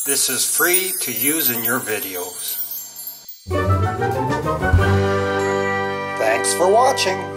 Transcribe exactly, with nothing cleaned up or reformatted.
This is free to use in your videos. Thanks for watching.